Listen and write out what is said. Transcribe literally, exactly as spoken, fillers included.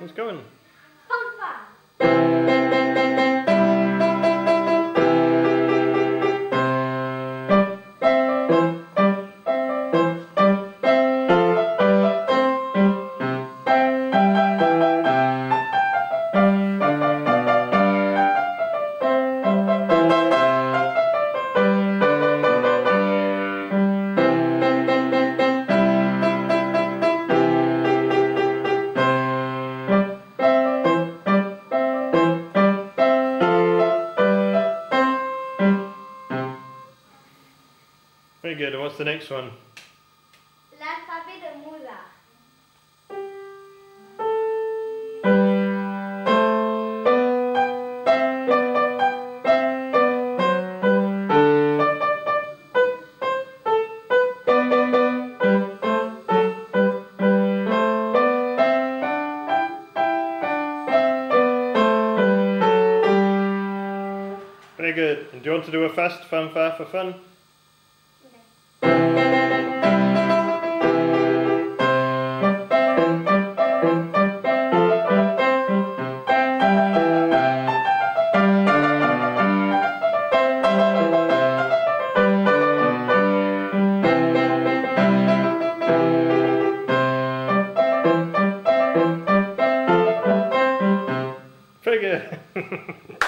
Who's going? Fanfare. Very good, and what's the next one? L'alphabet de Mozart. Very good. And do you want to do a fast fanfare for fun? Very good.